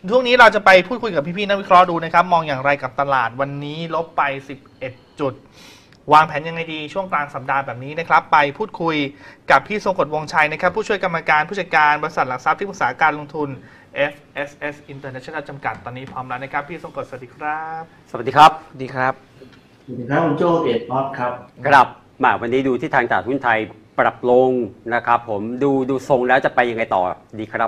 ช่วงนี้เราจะไปพูดคุยกับพี่ๆนักวิเคราะห์ดูนะครับมองอย่างไรกับตลาดวันนี้ลบไป11จุดวางแผนยังไงดีช่วงกลางสัปดาห์แบบนี้นะครับไปพูดคุยกับพี่ทรงกฎวงชัยนะครับผู้ช่วยกรรมการผู้จัดการบริษัทหลักทรัพย์ที่ปรึกษาการลงทุน FSS International จำกัดตอนนี้พร้อมแล้วนะครับพี่ทรงกฎสวัสดีครับสวัสดีครับสวัสดีครับสวัสดีครับคุณโจ้เอกออสครับครับมาวันนี้ดูที่ทางตลาดหุ้นไทยปรับลงนะครับผมดูทรงแล้วจะไปยังไงต่อดีครับ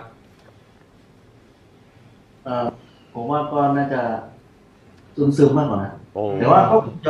ผมว่าก็น่าจะซึมๆมากกว่านะแต่ว่าเขาจะ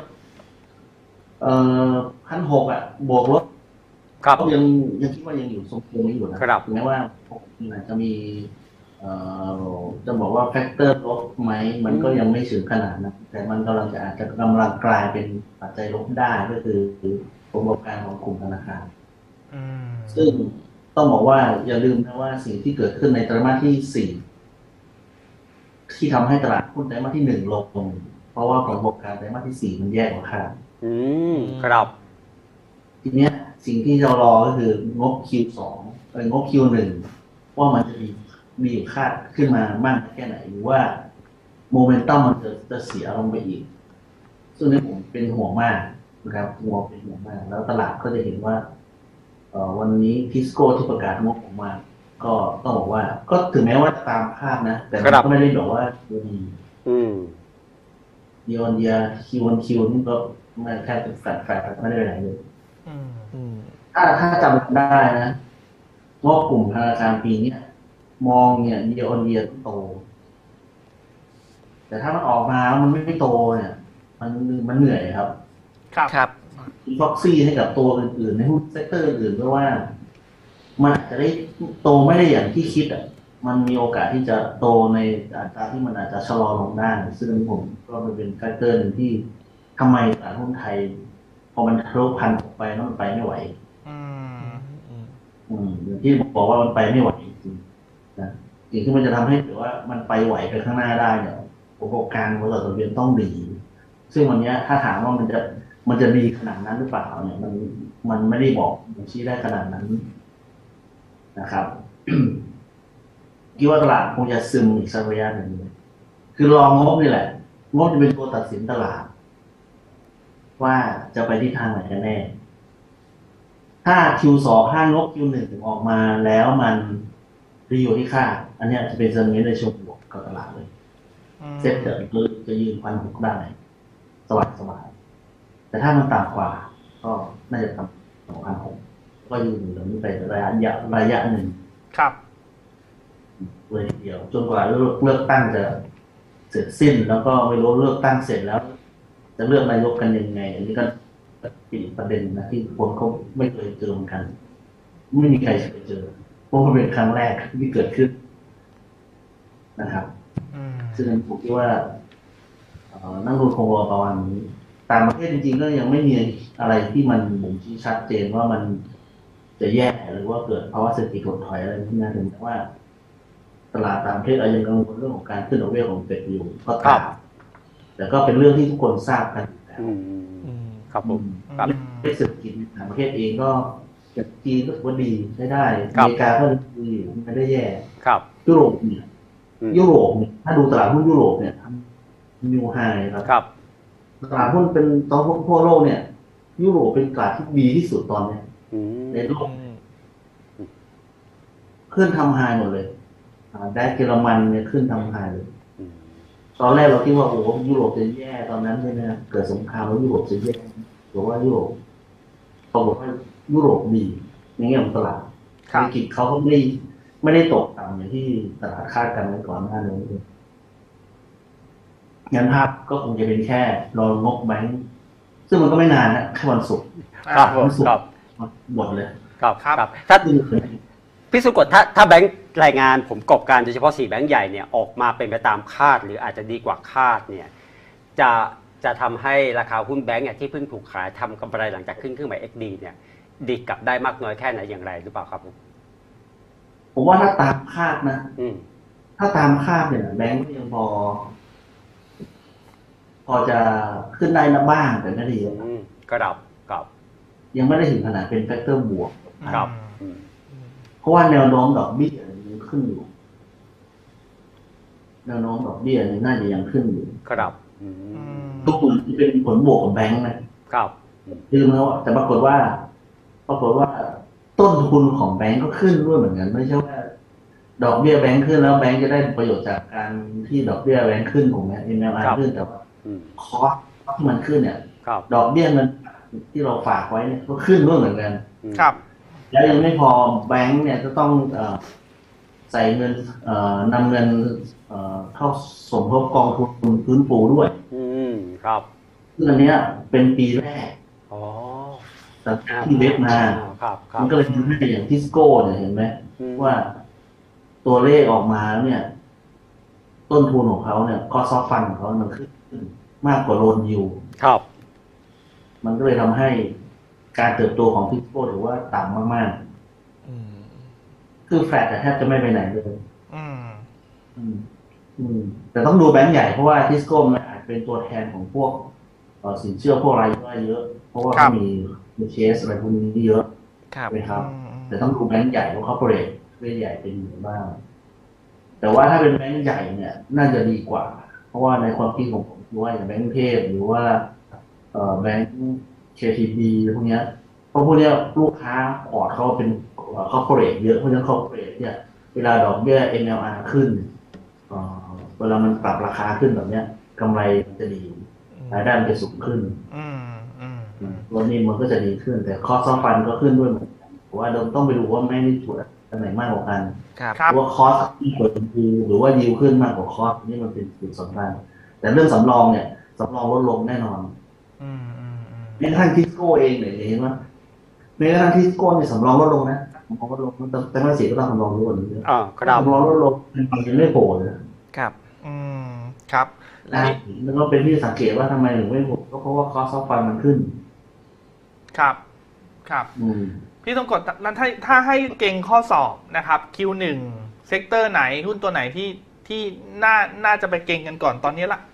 1,600อ่ะบวกลบครับยังคิดว่ายังอยู่ทรงนี้อยู่นะครับแม้ว่าอาจจะมีจะบอกว่าแฟกเตอร์ลบไหมมันก็ยังไม่ถึงขนาดนะแต่มันอาจจะกำลังกลายเป็นปัจจัยลบได้ก็คือผลประกอบการของกลุ่มธนาคารซึ่งต้องบอกว่าอย่าลืมนะว่าสิ่งที่เกิดขึ้นในไตรมาสที่4ที่ทำให้ตลาดหุ้นไตรมาสที่1ลงเพราะว่าผลประกอบการไตรมาสที่4มันแย่กว่าคาดครับทีเนี้ยสิ่งที่เรารอก็คืองบ Q2 งบ Q1 ว่ามันจะมีอยู่คาดขึ้นมามากแค่ไหนหรือว่าโมเมนตัมมันจะเสียลงไปอีกซึ่งนี่ผมเป็นห่วงมากนะครับเป็นห่วงมากแล้วตลาดก็จะเห็นว่าวันนี้ทิสโก้ที่ประกาศงบออกมาก็ต้องบอกว่าก็ถึงแม้ว่าตามภาพนะแต่มันก็ไม่ได้บอกว่าดีเยียร์เยียร์Q1 นี่ก็ไม่แค่เป็นแฟลตไม่ได้ไปไหนเลยถ้าจำได้นะว่ากลุ่มธนาคารปีนี้มองเนี่ยเยียร์เยียร์โตแต่ถ้ามันออกมามันไม่โตเนี่ยมันเหนื่อยครับครับพ็อกซี่ให้กับตัวอื่นๆในหุ้นเซกเตอร์อื่นเพราะว่ามันอาจจะได้โตไม่ได้อย่างที่คิดอ่ะมันมีโอกาสที่จะโตในอัตราที่มันอาจจะชะลอลงได้ซึ่งผมก็เป็นแฟกเตอร์นึงที่ทำไมตลาดหุ้นไทยพอมันทะลุพันออกไปแล้วมันไปไม่ไหวอย่างที่บอกว่ามันไปไม่ไหวจริงๆนะสิ่งที่มันจะทำให้ถือว่ามันไปไหวไปข้างหน้าได้เนี่ยประกอบการบริษัทจดทะเบียนต้องดีซึ่งวันนี้ถ้าถามว่ามันจะดีขนาดนั้นหรือเปล่าเนี่ยมันไม่ได้บอกมันชี้ได้ขนาดนั้นนะครับ คิดว่าตลาดคงจะซึมอีกสักระยะหนึ่งคือรองบนี่แหละงบจะเป็นตัวตัดสินตลาดว่าจะไปที่ทางไหนกันแน่ถ้า Q2 ถ้างบ Q1 ออกมาแล้วมันรีอยู่ที่ค่าอันนี้จะเป็นสัญญาณในช่วงบวกกับตลาดเลยเซ็ตจะยืน1,600ได้สบายแต่ถ้ามันต่ำกว่าก็น่าจะต่ำ2,600ก็ยืนอยู่ตรงนี้ไประยะหนึ่งครับเลยทีเดียวจนกว่าเลือกตั้งจะเสร็จสิ้นแล้วก็ไม่รู้เลือกตั้งเสร็จแล้วจะเลือกนายกกันยังไงอันนี้ก็เป็นประเด็นนะที่คนเขาไม่เคยเจอเหมือนกันไม่มีใครเคยเจอเพราะมันเป็นครั้งแรกที่เกิดขึ้นนะครับซึ่งผมคิดว่านักลงทุนคงรอประมาณนี้ต่างประเทศจริงๆก็ยังไม่มีอะไรที่มันบ่งชี้ชัดเจนว่ามันจะแย่หรือว่าเกิดภาวะเศรษฐกิจถดถอยอะไรที่น่าถึงแต่ว่าตลาดต่างประเทศยังกังวลเรื่องของการขึ้นดอกเบี้ยของเฟดอยู่ก็ตามแต่ก็เป็นเรื่องที่ทุกคนทราบกันแล้วครับผมเศรษฐกิจต่างประเทศเองก็จีนก็ถือว่าดีใช้ได้อเมริกาก็ดีไม่ได้แย่ยุโรปเนี่ยถ้าดูตลาดหุ้นยุโรปเนี่ยทำนิวไฮครับตลาดหุ้นเป็นทั่วโลกเนี่ยยุโรปเป็นตลาดที่ดีที่สุดตอนนี้ในโลกขึ้นทำไฮหมดเลยได้เยอรมันเนี่ยขึ้นทำไฮเลยตอนแรกเราคิดว่าโอ้ยุโรปจะแย่ตอนนั้นใช่ไหมเกิดสงครามแล้วยุโรปจะแย่หรือว่ายุโรปเขาบอกว่ายุโรปดีในแง่ของตลาดเศรษฐกิจเขาก็ไม่ได้ตกต่ำอย่างที่ตลาดคาดกันไว้ก่อนหน้านี้งั้นภาพก็คงจะเป็นแค่รองบแบงค์ซึ่งมันก็ไม่นานนะแค่วันศุกร์วันศุกร์หมดเลยครับถ้าพี่สุกฎถ้าแบงค์รายงานผมประกอบการโดยเฉพาะ4แบงค์ใหญ่เนี่ยออกมาเป็นไปตามคาดหรืออาจจะดีกว่าคาดเนี่ยจะทำให้ราคาหุ้นแบงค์เนี่ยที่เพิ่งถูกขายทำกำไรหลังจากขึ้นเครื่องหมาย XD เนี่ยดีกลับได้มากน้อยแค่ไหนอย่างไรหรือเปล่าครับผมว่าถ้าตามคาดนะถ้าตามคาดเนี่ยแบงค์ก็ยังพอจะขึ้นได้นะบ้างแต่ไม่ได้เยอะกระดับยังไม่ได้ถึงขนาดเป็นแฟกเตอร์บวกครับเพราะว่าแนวโน้มดอกเบี้ยยังขึ้นอยู่แนวโน้มดอกเบี้ยน่าจะยังขึ้นอยู่ครับทุกกลุ่มที่เป็นผลบวกกับแบงค์นะครับคือมันว่าแต่ปรากฏว่าต้นทุนของแบงก์ก็ขึ้นด้วยเหมือนกันไม่ใช่ว่าดอกเบี้ยแบงก์ขึ้นแล้วแบงก์จะได้ประโยชน์จากการที่ดอกเบี้ยแบงก์ขึ้นของเนี่ย MLR ขึ้นแต่ว่าคอสที่มันขึ้นเนี่ยดอกเบี้ยเงินที่เราฝากไว้เนี่ยก็ขึ้นด้วยเหมือนกันครับแล้วยังไม่พอแบงก์เนี่ยจะต้องใส่เงินนำเงินเข้าสมทบกองทุนฟื้นฟูด้วยครับซึ่งอันเนี้ยเป็นปีแรกแต่ที่เว็บมามันก็เลยทำให้อย่างทิสโก้เนี่ยเห็นไหมว่าตัวเลขออกมาเนี่ยต้นทุนของเขาเนี่ยคอสฟันของเขามันขึ้นมากกว่าโลนยูครับมันก็เลยทำให้การเติบโตของทิสโก้ถือว่าต่ำมากๆคือแฟลตแต่แทบจะไม่ไปไหนเลยแต่ต้องดูแบงก์ใหญ่เพราะว่าทิสโก้มันอาจเป็นตัวแทนของพวกสินเชื่อพวกรายย่อยเยอะเพราะว่ามีเชสอะไรพวกนี้เยอะนะครับแต่ต้องดูแบงก์ใหญ่ว่าคอร์ปอเรทใหญ่เป็นอย่างบ้างแต่ว่าถ้าเป็นแบงก์ใหญ่เนี่ยน่าจะดีกว่าเพราะว่าในความคิดของผมว่าอย่างแบงก์เทพหรือว่าแบงก์ KTB พวกนี้เพราะพวกนี้ลูกค้าพอร์ตเขาเป็นคอร์ปอเรทเยอะเพราะฉะนั้นคอร์ปอเรทเนี่ยเวลาดอกเบี้ย MLR ขึ้นเวลามันปรับราคาขึ้นแบบเนี้ยกำไรมันจะดีรายได้มันจะสูงขึ้นตัวนี้มันก็จะดีขึ้นแต่คอสต์ฟันก็ขึ้นด้วยเหมือนกันเพราะว่าเราต้องไปดูว่าไม่ได้ถูกอันไหนมากกว่ากันว่าคอสที่เปิดดูหรือว่ายิวขึ้นมากกว่าคอสนี่มันเป็นจุดสำคัญแต่เรื่องสำรองเนี่ยสำรองลดลงแน่นอนแม้กระทั่งทิสโก้เองเนี่ยเห็นว่าแม้กระทั่งทิสโก้เนี่ยสำรองลดลงนะสำรองลดลงแต่ภาษีก็ต้องสำรองลดลงเยอะสำรองลดลงมันยังไม่โผล่เลยครับครับแล้วก็เป็นที่สังเกตว่าทำไมถึงไม่โผล่ก็เพราะว่าคอสต์ฟันมันขึ้นครับพี่ต้องกดนั้นถ้าให้เก่งข้อสอบนะครับ Q1 เซกเตอร์ไหนหุ้นตัวไหนที่น่าจะไปเก่งกันก่อนตอนนี้ละ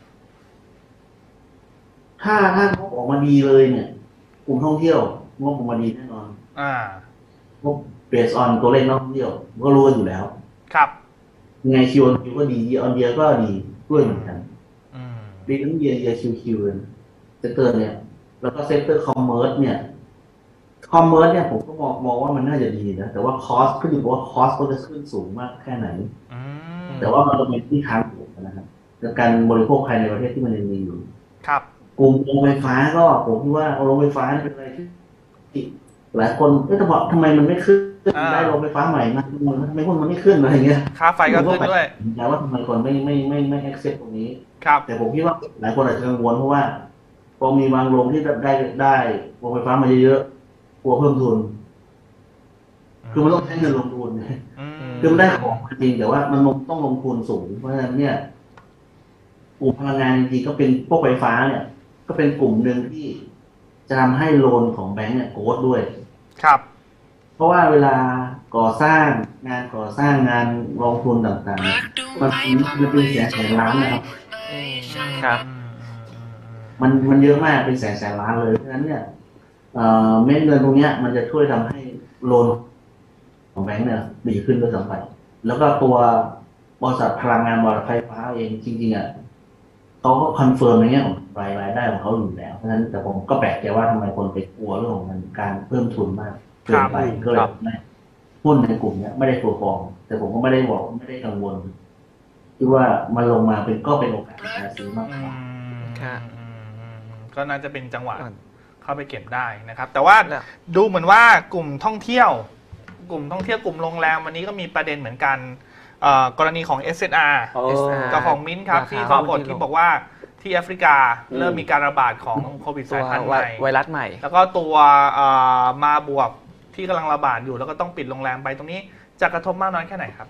ถ้าเขาออกมาดีเลยเนี่ยกลุ่มท่องเที่ยวงบออกมาดีแน่นอนงบเบสออนตัวเลขนักท่องเที่ยวก็รู้กันอยู่แล้วครับไงคิวก็ดีออนเดียก็ดีด้วยเหมือนกันดีทั้งเยียคิวเลยเซกเตอร์เนี่ยแล้วก็เซกเตอร์คอมเมอร์สเนี่ยผมก็มองว่ามันน่าจะดีนะแต่ว่าคอสขึ้นอยู่กับว่าคอสก็จะขึ้นสูงมากแค่ไหนแต่ว่ามันจะเป็นที่ทางถูกนะครับการบริโภคภายในประเทศที่มันยังมีอยู่ครับกลุ่มโรงไฟฟ้าก็ผมคิดว่าโรงไฟฟ้าเป็นอะไรที่หลายคนจะบอกทำไมมันไม่ขึ้นได้โรงไฟฟ้าใหม่มาทำไมพวกมันไม่ขึ้นอะไรเงี้ยค่าไฟก็ขึ้นด้วยแต่ว่าทำไมคนไม่ accept ตรงนี้แต่ผมคิดว่าหลายคนอาจจะกังวลเพราะว่าพอมีบางโรงที่ได้โรงไฟฟ้ามาเยอะกลัวเพิ่มทุนคือมันต้องใช้เงินลงทุนคือมันได้ของจริงแต่ว่ามันต้องลงทุนสูงเพราะฉะนั้นเนี่ยกลุ่มพลังงานจริงๆก็เป็นพวกไฟฟ้าเนี่ยก็เป็นกลุ่มหนึ่งที่จะทำให้โลนของแบงก์เนี่ยโกรธด้วยครับเพราะว่าเวลาก่อสร้างงานลงทุนต่างๆมันเป็นแสนล้านนะครับครับมันเยอะมากเป็นแสนล้านเลยเพราะฉะนั้นเนี่ยเม็ดเงินตรงนี้มันจะช่วยทำให้โลนของแบงก์เนี่ยดีขึ้นด้วยซ้ำไปแล้วก็ตัวบริษัทพลังงานไฟฟ้าเองจริงๆอ่ะเขาก็คอนเฟิร์มในแง่ของรายได้ของเขาอยู่แล้วเพราะฉะนั้นแต่ผมก็แปลกใจว่าทำไมคนไปกลัวเรื่องของการเพิ่มทุนมากเกินไปก็เลยหุ้นในกลุ่มนี้ไม่ได้ตัวฟองแต่ผมก็ไม่ได้กังวลที่ว่ามันลงมาก็เป็นโอกาสในการซื้อมากกว่าก็น่าจะเป็นจังหวะเข้าไปเก็บได้นะครับแต่ว่าดูเหมือนว่ากลุ่มท่องเที่ยวกลุ่มโรงแรมวันนี้ก็มีประเด็นเหมือนกันกรณีของ SNR กับของมิ้นท์ครับที่ปรากฏที่บอกว่าที่แอฟริกาเริ่มมีการระบาดของโควิดสายพันธุ์ใหม่ไวรัสใหม่แล้วก็ตัวมาบวกที่กำลังระบาดอยู่แล้วก็ต้องปิดโรงแรมไปตรงนี้จะกระทบมากน้อยแค่ไหนครับ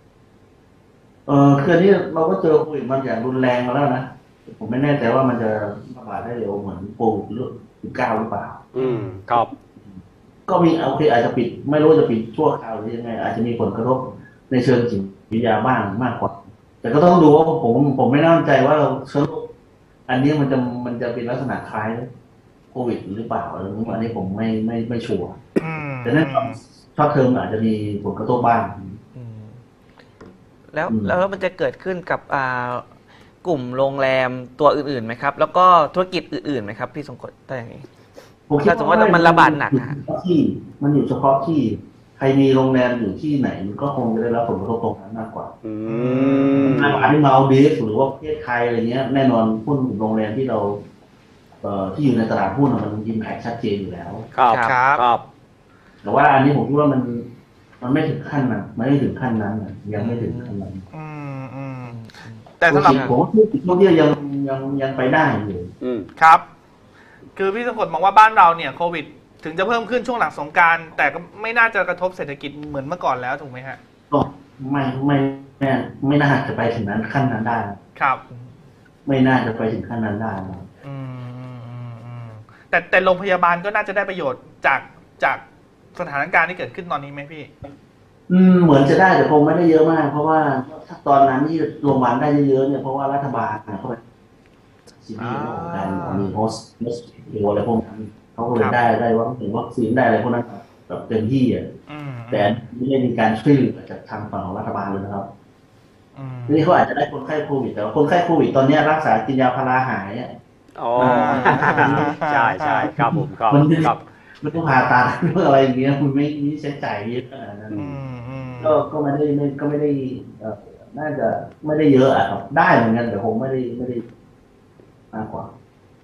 คือนี้เราก็เจอโควิดมันอย่างรุนแรงมาแล้วนะผมไม่แน่ใจว่ามันจะระบาดได้เร็วเหมือนโควิด19หรือเปล่าครับก็มีโอเคอาจจะปิดไม่รู้จะปิดชั่วคราวหรือยังไงอาจจะมีผลกระทบในเชิงจิตวิทยาบ้างมากกว่าแต่ก็ต้องดูว่าผมไม่แน่ใจว่าเราเชื้อโรคอันนี้มันจะเป็นลักษณะคล้ายโควิดหรือเปล่าอันนี้ผมไม่ชัวร์แต่แน่นอนช็อตเทอมอาจจะมีผลกระทบบ้างแล้วมันจะเกิดขึ้นกับกลุ่มโรงแรมตัวอื่นๆไหมครับแล้วก็ธุรกิจอื่นๆไหมครับพี่สงกรานต์ถ้าอย่างนี้ผมคิดถ้าสมมติว่ามันระบาดหนักนะมันอยู่เฉพาะที่ใครมีโรงแรมอยู่ที่ไหนมันก็คงจะได้รับผลกระทบตรงนั้นมากกว่าอาหารที่มาลดีฟหรือว่าประเทศไทยอะไรเงี้ยแน่นอนหุ้นโรงแรมที่เราที่อยู่ในตลาดหุ้นมันอิมแพคชัดเจนอยู่แล้วครับแต่ว่าอันนี้ผมคิดว่ามันไม่ถึงขั้นนั้นไม่ได้ถึงขั้นนั้นยังไม่ถึงขั้นนั้นแต่สำหรับผมท่องเที่ยวยังไปได้อยู่ครับคือพี่สงกรานต์มองว่าบ้านเราเนี่ยโควิดถึงจะเพิ่มขึ้นช่วงหลังสงกรานต์แต่ก็ไม่น่าจะกระทบเศรษฐกิจเหมือนเมื่อก่อนแล้วถูกไหมฮะก็ไม่น่าจะไปถึงนั้นขั้นนั้นได้ครับไม่น่าจะไปถึงขั้นนั้นได้แต่โรงพยาบาลก็น่าจะได้ประโยชน์จากสถานการณ์ที่เกิดขึ้นตอนนี้ไหมพี่เหมือนจะได้แต่คงไม่ได้เยอะมากเพราะว่าถ้าตอนนั้นที่โรงพยาบาลได้เยอะๆเนี่ยเพราะว่ารัฐบาลเขาไปซีดีของการมีโฮสต์อะไรพวกนั้นเขาก็เลยได้ว่าถึงวัคซีนได้อะไรพวกนั้นแบบเต็มที่แต่ไม่ได้มีการช่วยเหลือจากทางฝั่งของรัฐบาลเลยนะครับนี่เขาอาจจะได้คนไข้โควิดแต่ว่าคนไข้โควิดตอนนี้รักษากินยาพาราหายอ๋อใช่ครับผมครับไม่ต้องผ่าตัดเพื่ออะไรอย่างเงี้ยมันไม่ใช้จ่ายเยอะขนาดนั้นก็ไม่ได้น่าจะไม่ได้เยอะอะครับได้เหมือนกันแต่คงไม่ได้มากกว่า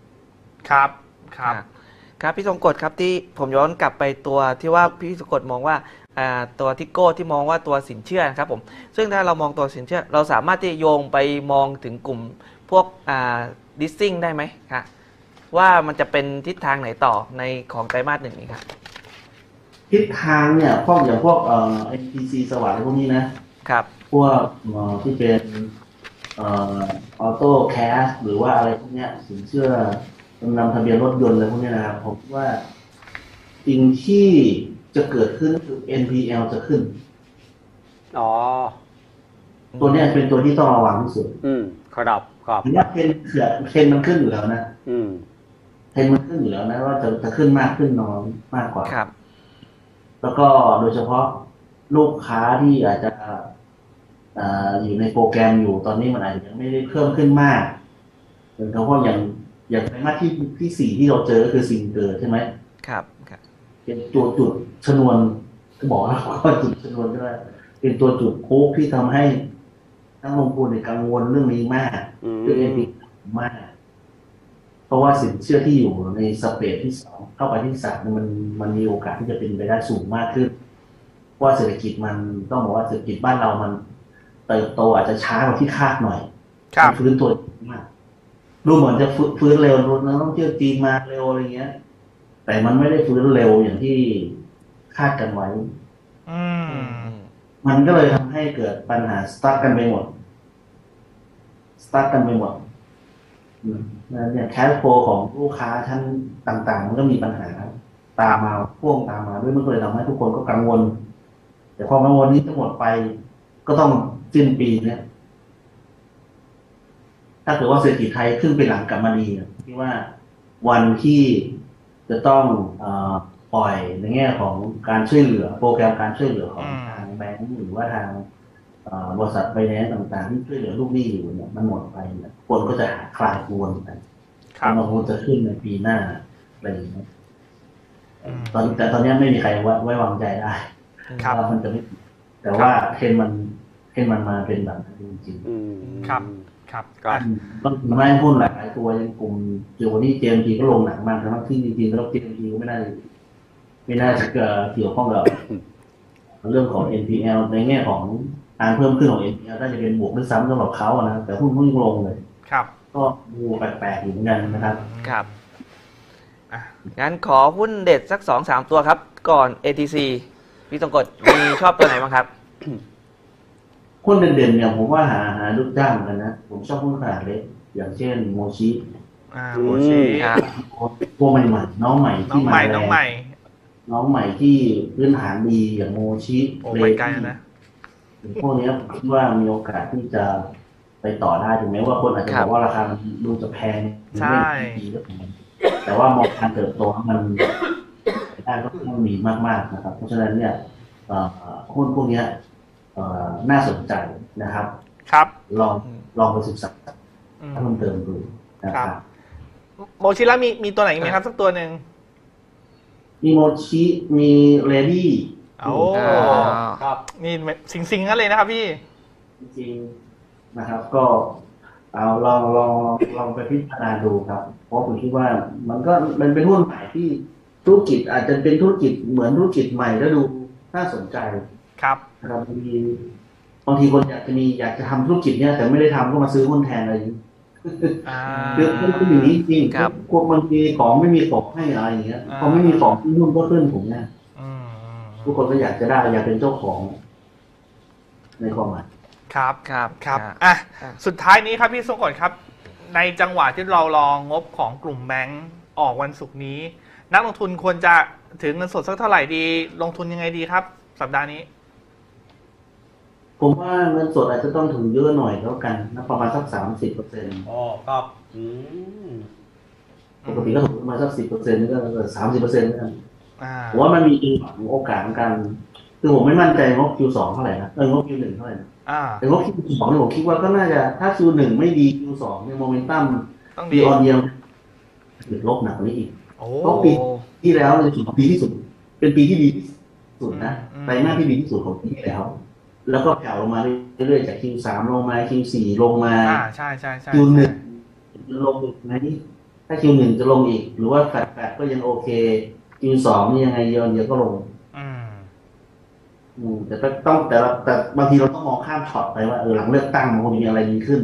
ครับพี่สงกรานต์ครับที่ผมย้อนกลับไปตัวที่ว่าพี่สงกรานต์มองว่าตัวทิโก้ที่มองว่าตัวสินเชื่อนะครับผมซึ่งถ้าเรามองตัวสินเชื่อเราสามารถที่โยงไปมองถึงกลุ่มพวกดิสซิ่งได้ไหมครับว่ามันจะเป็นทิศทางไหนต่อในของไตรมาส 1นี้ครับทิศทางเนี่ยพวกอย่างพวกNPC สวัสดิ์พวกนี้นะครับพวกที่เป็นออโต้แคชหรือว่าอะไรพวกเนี้ยสินเชื่อนำทะเบียนรถยนต์อะไรพวกนี้นะครับผมว่าสิ่งที่จะเกิดขึ้นคือ NPL จะขึ้นตัวนี้เป็นตัวที่ต้องระวังที่สุดครับเห็นว่าเทรนมันขึ้นอยู่แล้วนะเทรนมันขึ้นอยู่แล้วนะว่าจะขึ้นมากขึ้นน้อยมากกว่าครับแล้วก็โดยเฉพาะลูกค้าที่อาจจะอยู่ในโปรแกรมอยู่ตอนนี้มันอาจจะยังไม่ได้เพิ่มขึ้นมากเพราะอย่างไตรมาสที่4ที่เราเจอก็คือซิงเกอร์ใช่ไหมครับเป็นตัวจุดชนวนก็บอกแล้วว่าจุดชนวนก็ได้เป็นตัวจุดโค้งที่ทำให้นักลงทุนกังวลเรื่องนี้มากเรื่องนี้มากเพราะว่าสินเชื่อที่อยู่ในสเปซที่2เข้าไปที่3มันมีโอกาสที่จะเป็นไปได้สูงมากขึ้นเพราะว่าเศรษฐกิจมันต้องบอกว่าเศรษฐกิจบ้านเรามันเติบโตอาจจะช้ากว่าที่คาดหน่อยฟื้นตัวมากดูเหมือนจะฟื้นเร็วนักท่องเที่ยวจีนมาเร็วอะไรเงี้ยแต่มันไม่ได้ฟื้นเร็วอย่างที่คาดกันไว้มันก็เลยทำให้เกิดปัญหาสตั๊กกันไปหมดเนี่ยแคชโฟลของลูกค้าชั้นต่างๆมันก็มีปัญหาตามมาพ่วงตามมาด้วยมันก็เลยทำให้ทุกคนก็กังวลแต่พอกังวลนี้จะหมดไปก็ต้องสิ้นปีเนี่ยถ้าเกิดว่าเศรษฐกิจไทยขึ้นไปหลังกลับมาดีที่ว่าวันที่จะต้องปล่อยในแง่ของการช่วยเหลือโปรแกรมการช่วยเหลือของทางแบงก์หรือว่าทางบริษัทไฟแนนซ์ต่างๆที่ช่วยเหลือลูกหนี้อยู่เนี่ยมันหมดไปเนี่ยคนก็จะคลายกังวลไปมันคงจะขึ้นในปีหน้าอะไรอย่างเงี้ยแต่ตอนนี้ไม่มีใครไว้วางใจได้ว่ามันจะไม่แต่ว่าเทรนมันมาเป็นแบบนั้นจริงๆครับต้องไม่หุ้นหลายตัวอย่างกลุ่มเดี๋ยววันนี้ JMT ก็ลงหนักมากทั้งที่จริงๆแล้ว JMT ก็ไม่น่าจะเกี่ยวข้องกับเรื่องของ NPL ในแง่ของการเพิ่มขึ้นของ NPL น่าจะเป็นบวกด้วยซ้ำสำหรับเขานะแต่หุ้นยิ่งลงเลยก็ดูแปลกๆอยู่เหมือนกันนะครับงั้นขอหุ้นเด็ดสัก 2-3 ตัวครับก่อน ATC พี่สงกรานต์มีชอบตัวไหนบ้างครับหุ้นเด่นๆเนี่ยผมว่าหาลูกจ้างเหมือนกันนะผมชอบหุ้นขนาดเล็กอย่างเช่นโมชิพวกใหม่ๆน้องใหม่ที่มาน้องใหม่ที่พื้นฐานดีอย่างโมชิเรย์นะพวกนี้คิดว่ามีโอกาสที่จะไปต่อได้ถึงแม้ว่าคนอาจจะบอกว่าราคามันดูจะแพงไม่ดีแต่ว่ามองการเติบโตมันได้ก็ต้องมีมากๆนะครับเพราะฉะนั้นเนี่ยหุ้นพวกนี้น่าสนใจนะครับครับลองไปศึกษาอืมเพิ่มเติมดูนะครับโมชิระมีตัวไหนอีกไหมครับสักตัวหนึ่งมีโมชิมีเรดี้โอ้ครับนี่สิงๆกันเลยนะครับพี่จริงๆนะครับ ก็เอาลองไปพิจารณาดูครับ เพราะผมคิดว่ามันเป็นหุ้นใหม่ที่ธุรกิจอาจจะเป็นธุรกิจเหมือนธุรกิจใหม่แล้วดูน่าสนใจครับนะครับบางทีคนอยากจะทำธุรกิจเนี่ยแต่ไม่ได้ทำก็มาซื้อหุ้นแทนอะไรอย่างนี้อ่าคือมันเป็นอย่างนี้จริงครับพวกบางทีของไม่มีของให้อะไรอย่างเงี้ยอ่าพอไม่มีของหุ้นก็ขึ้นผมเนี่ยอืมทุกคนก็อยากจะได้อยากเป็นเจ้าของในความหมายครับครับครับครับอ่ะอ่ะสุดท้ายนี้ครับพี่ทรงกฎครับ ในจังหวะที่เรารองบของกลุ่มแบงก์ออกวันศุกร์นี้ นักลงทุนควรจะถือเงินสดสักเท่าไหร่ดี ลงทุนยังไงดีครับ สัปดาห์นี้ผมว่าเงินสดอาจจะต้องถึงเยอะหน่อยแล้วกันนะประมาณสัก30% อ๋อครับปกติก็ประมาณสัก10%ก็30%แล้วกันอ่าผมว่ามันมีโอกาสของการคือผมไม่มั่นใจงบ Q2 เท่าไหร่นะงบ Q1 เท่าไหร่นะอ่าแต่งบ Q2 เนี่ยผมคิดว่าก็น่าจะถ้า Q1 ไม่ดี Q2 เนี่ยโมเมนตัมต้องปีดีออนเยียติดลบหนักกว่านี้อีกโอ้เพราะปีที่แล้วเนี่ยถือว่าปีที่สุด เป็นปีที่ดีที่สุดนะอืมไตรมาสที่ดีที่สุดของปีที่แล้ว แล้วก็แผ่วลงมาเรื่อยๆจาก Q3 ลงมา Q4 ลงมาใช่ใช่ใช่ Q1 จะลงอีกไหมถ้า Q1 จะลงอีก หรือว่าแฟดก็ยังโอเค Q2 นี่ยังไงเยอะก็ลง แต่บางทีเราต้องมองข้ามช็อตไปว่าหลังเลือกตั้งมันคงจะมีอะไรดีขึ้น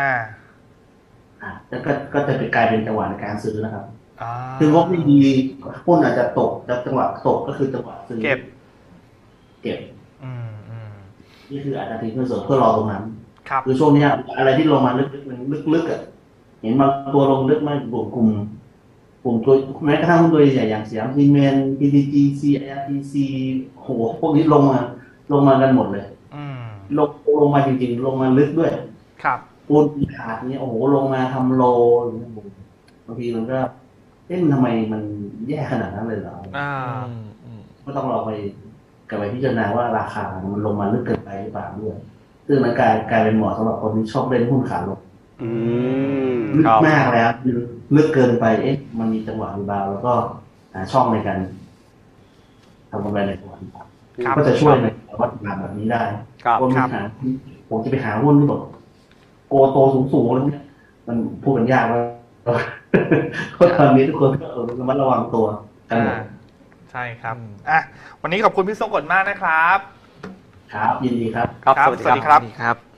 แล้วก็จะกลายเป็นจังหวะในการซื้อนะครับ คืองบไม่ดีหุ้นอาจจะตกแต่จังหวะตกก็คือจังหวะซื้อเก็บนี่คืออาจจะทิ้งเงินสดเพื่อรอตรงนั้นครับคือช่วงนี้อะไรที่ลงมาลึกๆอ่ะเห็นบางตัวลงลึกมากกลุ่มตัวแม้กระทั่งหุ้นตัวใหญ่อย่างเสียงซีเมนต์ PTTC IRTC โหพวกนี้ลงมากันหมดเลยลงมาจริงๆลงมาลึกด้วยครับปูนขาดนี้โอ้โหลงมาทำโลบางทีมันก็มันทำไมมันแย่ขนาดนั้นเลยเหรอก็ต้องเราไปกลับไปพิจารณาว่าราคามันลงมาลึกเกินไปหรือเปล่าด้วยซึ่งมันกลายเป็นเหมาะสำหรับคนที่ชอบเล่นหุ้นขาลงลึกมากแล้วลึกเกินไปมันมีจังหวะรีบาวแล้วก็หาช่องในการทำกำไรในจังหวะรีบาวก็จะช่วยในวัฒนธรรมแบบนี้ได้ผมจะไปหาหุ้นที่แบบโกโตสูงๆแล้วเนี่ยมันพูดกันยากว่าเพราะตอนนี้ทุกคนก็ระมัดระวังตัวกันหมดใช่ครับวันนี้ขอบคุณพี่ทรงกฎมากนะครับครับยินดีครับครับสวัสดีครับดีครับ